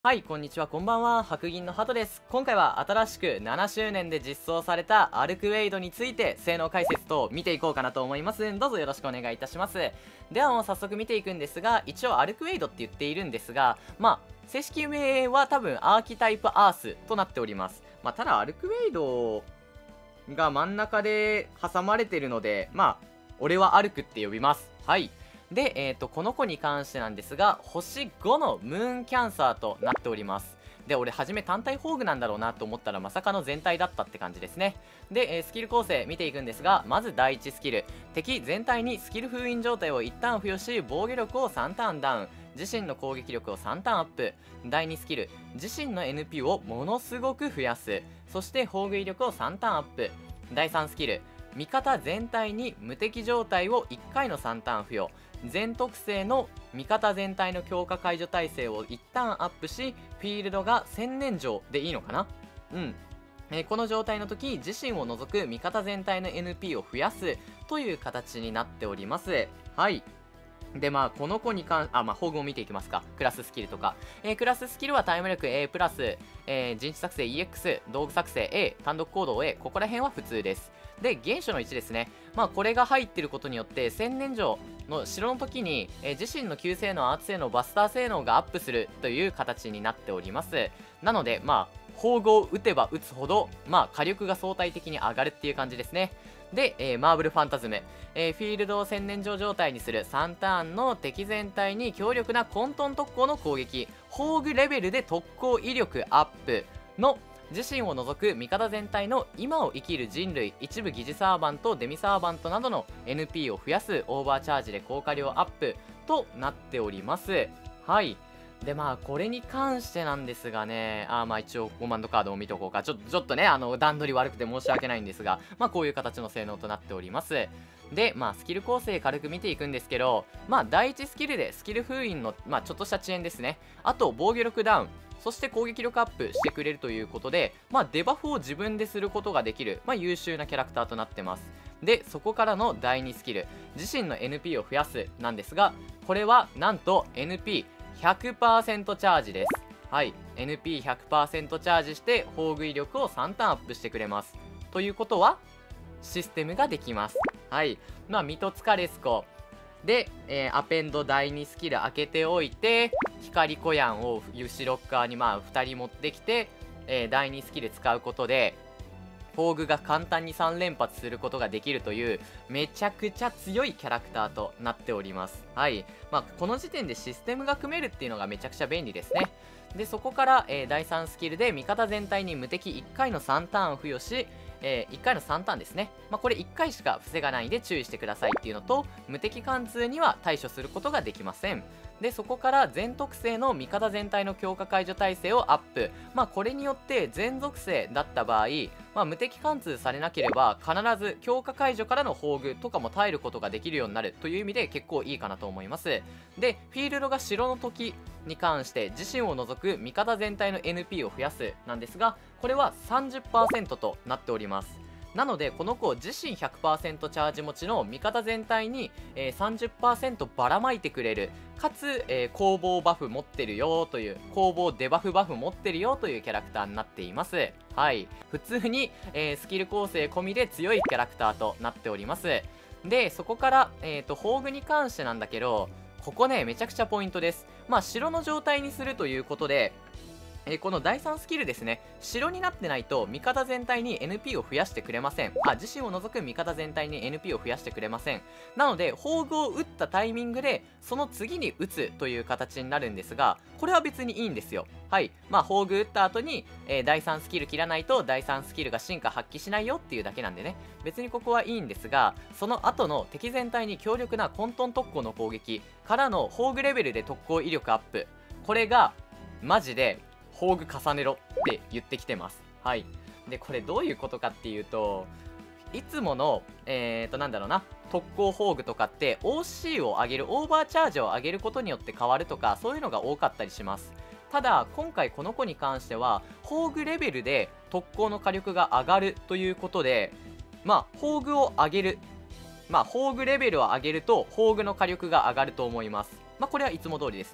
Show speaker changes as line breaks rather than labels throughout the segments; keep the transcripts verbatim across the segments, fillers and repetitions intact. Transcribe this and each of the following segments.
はい、こんにちは、こんばんは。白銀のハトです。今回は新しくななしゅうねんで実装されたアルクウェイドについて性能解説と見ていこうかなと思います。どうぞよろしくお願いいたします。ではもう早速見ていくんですが、一応アルクウェイドって言っているんですが、まあ、正式名は多分アーキタイプアースとなっております。まあ、ただアルクウェイドが真ん中で挟まれてるので、まあ、俺はアルクって呼びます。はい。で、えーと、この子に関してなんですが、星ごのムーンキャンサーとなっております。で、俺、初め単体宝具なんだろうなと思ったら、まさかの全体だったって感じですね。で、えースキル構成見ていくんですが、まずだいいちスキル。敵全体にスキル封印状態をいちターン付与し、防御力をさんターンダウン。自身の攻撃力をさんターンアップ。だいにスキル。自身の エヌピー をものすごく増やす。そして、防御威力をさんターンアップ。だいさんスキル。味方全体に無敵状態をいっかいのさんターン付与。全特性の味方全体の強化解除耐性を一旦アップし、フィールドが千年城でいいのかな。うん、えーこの状態の時、自身を除く味方全体の エヌピー を増やすという形になっております。はい。で、まあ、この子に関あ、まあ、宝具を見ていきますか。クラススキルとか。えークラススキルはタイム力 エー プラス、えー陣地作成 イーエックス、道具作成 エー、単独行動 エー、ここら辺は普通です。で、原初のいちですね。まあ、これが入ってることによって、千年城の城の時に、えー自身の旧性能、アーツ性能、バスター性能がアップするという形になっております。なので、まあ、宝具を打てば打つほど、まあ、火力が相対的に上がるっていう感じですね。で、えーマーブルファンタズム。えーフィールドを千年城状態にするさんターンの敵全体に強力な混沌特攻の攻撃、宝具レベルで特攻威力アップの自身を除く味方全体の今を生きる人類、一部疑似サーバント、デミサーバントなどの エヌピー を増やすオーバーチャージで効果量アップとなっております。はい。で、まあ、これに関してなんですがね、あーまあ一応コマンドカードを見とこうか。ちょっと、ちょっとね、あの、段取り悪くて申し訳ないんですが、まあこういう形の性能となっております。で、まあスキル構成軽く見ていくんですけど、まあ第一スキルでスキル封印の、まあちょっとした遅延ですね。あと、防御力ダウン。そして攻撃力アップしてくれるということで、まあデバフを自分ですることができる、まあ優秀なキャラクターとなってます。で、そこからのだいにスキル。自身の エヌピー を増やすなんですが、これはなんと エヌピーひゃくパーセント チャージです。はい。エヌピーひゃくパーセント チャージして、宝具威力をさんターンアップしてくれます。ということは、システムができます。はい。まあ、ミトツカレスコ。で、えーアペンドだいにスキル開けておいて、光コヤンを後ろ側にまあふたり持ってきて、えーだいにスキル使うことで、宝具が簡単にさん連発することができるというめちゃくちゃ強いキャラクターとなっております。はい。まあ、この時点でシステムが組めるっていうのがめちゃくちゃ便利ですね。で、そこから、えーだいさんスキルで味方全体に無敵いっかいのさんターンを付与し、えーいっかいのさんターンですね。まあ、これいっかいしか防がないんで注意してくださいっていうのと、無敵貫通には対処することができません。で、そこから全特性の味方全体の強化解除耐性をアップ。まあ、これによって全属性だった場合、まあ、無敵貫通されなければ必ず強化解除からの宝具とかも耐えることができるようになるという意味で結構いいかなと思います。で、フィールドが白の時に関して自身を除く味方全体の エヌピー を増やすなんですが、これは さんじゅっパーセント となっております。なのでこの子自身 ひゃくパーセント チャージ持ちの味方全体に、えー、さんじゅっパーセント ばらまいてくれる、かつ、えー、攻防バフ持ってるよという、攻防デバフバフ持ってるよというキャラクターになっています。はい。普通に、えースキル構成込みで強いキャラクターとなっております。で、そこから、えーと、宝具に関してなんだけど、ここね、めちゃくちゃポイントです。まあ、城の状態にするということで、えーこのだいさんスキルですね、城になってないと味方全体に エヌピー を増やしてくれません。あ、自身を除く味方全体に エヌピー を増やしてくれません。なので、宝具を打ったタイミングで、その次に打つという形になるんですが、これは別にいいんですよ。はい。まあ、宝具打った後に、えーだいさんスキル切らないと、だいさんスキルが進化発揮しないよっていうだけなんでね。別にここはいいんですが、その後の敵全体に強力な混沌特攻の攻撃からの宝具レベルで特攻威力アップ。これが、マジで、宝具重ねろって言ってきてます。はい。で、これどういうことかっていうと、いつもの、えーと、なんだろうな、特攻宝具とかって オーシー を上げる、オーバーチャージを上げることによって変わるとか、そういうのが多かったりします。ただ、今回この子に関しては、宝具レベルで特攻の火力が上がるということで、まあ、宝具を上げる。まあ、宝具レベルを上げると、宝具の火力が上がると思います。まあ、これはいつも通りですね。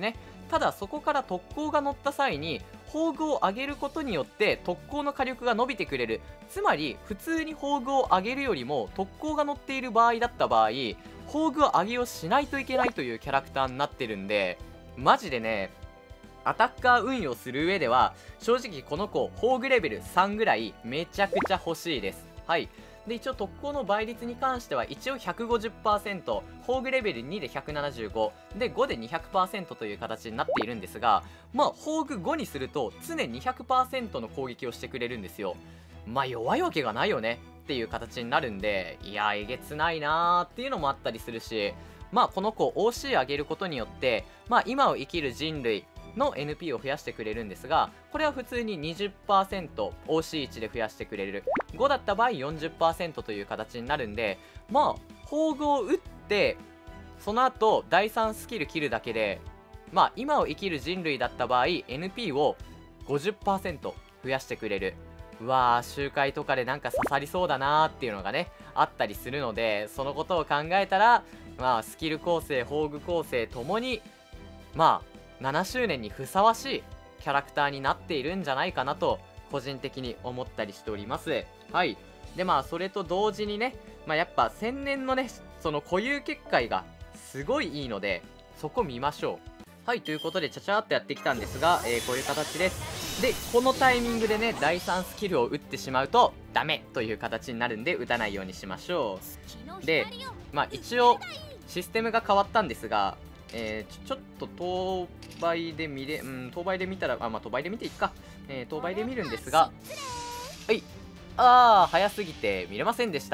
ただそこから特攻が乗った際に宝具を上げることによって特攻の火力が伸びてくれる。つまり普通に宝具を上げるよりも特攻が乗っている場合だった場合、宝具上げをしないといけないというキャラクターになってるんで、マジでね、アタッカー運用する上では正直この子宝具レベルさんぐらいめちゃくちゃ欲しいです。はい。で一応特攻の倍率に関しては一応 ひゃくごじゅっパーセント、 宝具レベルにでひゃくななじゅうごでごで にひゃくパーセント という形になっているんですが、まあ宝具ごにすると常に ひゃくパーセント の攻撃をしてくれるんですよ。まあ弱いわけがないよねっていう形になるんで、いやえげつないなーっていうのもあったりするし、まあこの子 オーシー 上げることによってまあ今を生きる人類の エヌピー を増やしてくれるんですが、これは普通に にじゅっパーセント オーシーいち で増やしてくれる。ごだった場合 よんじゅっパーセント という形になるんで、まあ宝具を打ってその後だいさんスキル切るだけで、まあ今を生きる人類だった場合 エヌピー を ごじゅっパーセント 増やしてくれる。うわー、集会とかでなんか刺さりそうだなーっていうのがねあったりするので、そのことを考えたらまあスキル構成宝具構成ともにまあななしゅうねんにふさわしいキャラクターになっているんじゃないかなと個人的に思ったりしております。はい。でまあそれと同時にね、まあやっぱ千年のねその固有結界がすごいいいのでそこ見ましょう。はい、ということでちゃちゃーっとやってきたんですが、えー、こういう形です。でこのタイミングでねだいさんスキルを打ってしまうとダメという形になるんで打たないようにしましょう。でまあ一応システムが変わったんですが、えー、ちょちょっと当倍で見れ、うん、当倍で見たら、あ、まあ、当倍で見ていくか。えー、当倍で見るんですが、はい。あー、早すぎて見れませんでした。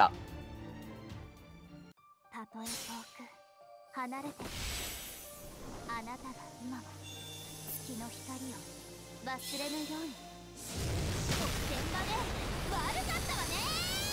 たとえ遠く離れて、あなたが今も月の光を忘れぬように。得点まで悪かったわね。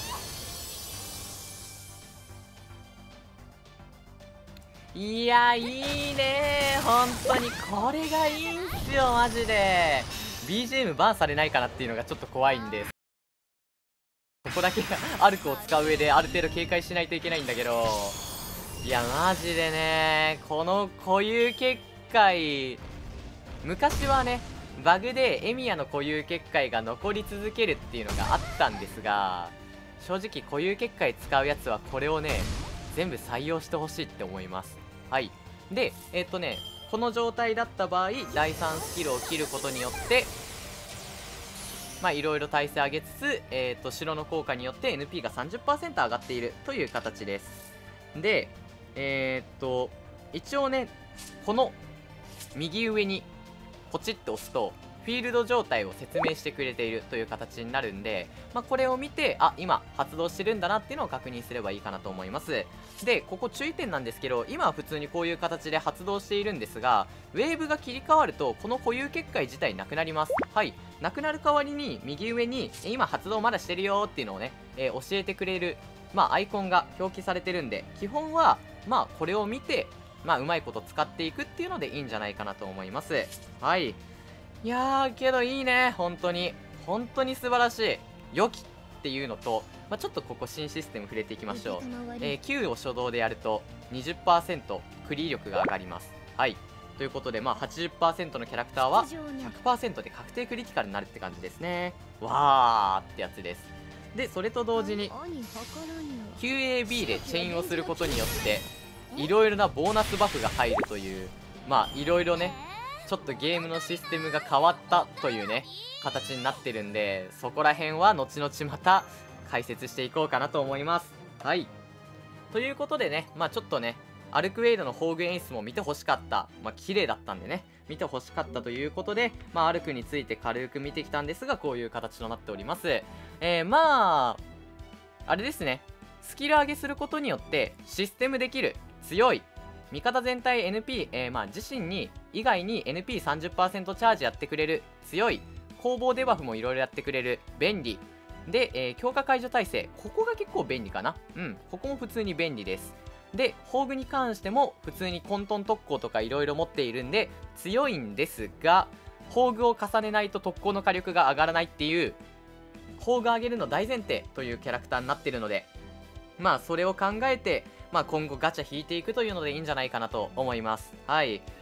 いやいいねー、本当にこれがいいんすよマジで。 ビージーエム バンされないかなっていうのがちょっと怖いんです。ここだけアルクを使う上である程度警戒しないといけないんだけど、いやマジでねこの固有結界、昔はねバグでエミヤの固有結界が残り続けるっていうのがあったんですが、正直固有結界使うやつはこれをね全部採用してほしいって思います。はい。でえっとねこの状態だった場合だいさんスキルを切ることによってまあいろいろ耐性上げつつ、えっと城の効果によって エヌピー が さんじゅっパーセント 上がっているという形です。でえっと一応ねこの右上にポチッと押すとフィールド状態を説明してくれているという形になるんで、まあ、これを見てあ今発動してるんだなっていうのを確認すればいいかなと思います。でここ注意点なんですけど、今は普通にこういう形で発動しているんですが、ウェーブが切り替わるとこの固有結界自体なくなります。はい、なくなる代わりに右上に今発動まだしてるよっていうのをね、えー、教えてくれる、まあ、アイコンが表記されてるんで、基本はまあこれを見てまあうまいこと使っていくっていうのでいいんじゃないかなと思います。はい。いやーけどいいね、本当に本当に素晴らしい。良きっていうのと、まあ、ちょっとここ新システム触れていきましょう。えー、Q を初動でやると にじゅっパーセント クリ力が上がります。はい。ということで、まあ、はちじゅっパーセント のキャラクターは ひゃくパーセント で確定クリティカルになるって感じですね。わーってやつです。でそれと同時に キューエービー でチェインをすることによっていろいろなボーナスバフが入るという、まあいろいろねちょっとゲームのシステムが変わったというね形になってるんで、そこら辺は後々また解説していこうかなと思います。はい。ということでね、まあちょっとねアルクウェイドの宝具演出も見てほしかった、まあ綺麗だったんでね見てほしかったということで、まあアルクについて軽く見てきたんですが、こういう形となっております。えー、まああれですね、スキル上げすることによってシステムできる強い味方全体 エヌピー、えー、まあ自身に以外に エヌピーさんじゅっパーセント チャージやってくれる強い、攻防デバフもいろいろやってくれる便利で、えー、強化解除耐性、ここが結構便利かな。うん、ここも普通に便利です。で宝具に関しても普通に混沌特攻とかいろいろ持っているんで強いんですが、宝具を重ねないと特攻の火力が上がらないっていう宝具上げるの大前提というキャラクターになってるので、まあそれを考えてまあ今後ガチャ引いていくというのでいいんじゃないかなと思います。はい。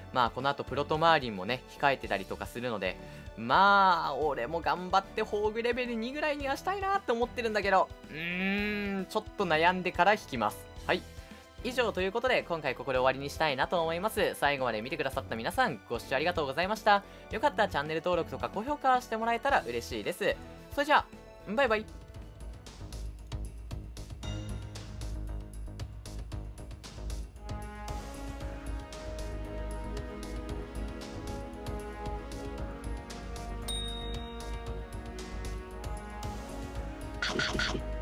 まあこの後プロトマーリンもね控えてたりとかするので、まあ俺も頑張って宝具レベルにぐらいにはしたいなって思ってるんだけど、うーんちょっと悩んでから引きます。はい、以上ということで今回ここで終わりにしたいなと思います。最後まで見てくださった皆さんご視聴ありがとうございました。よかったらチャンネル登録とか高評価してもらえたら嬉しいです。それじゃあバイバイ。
you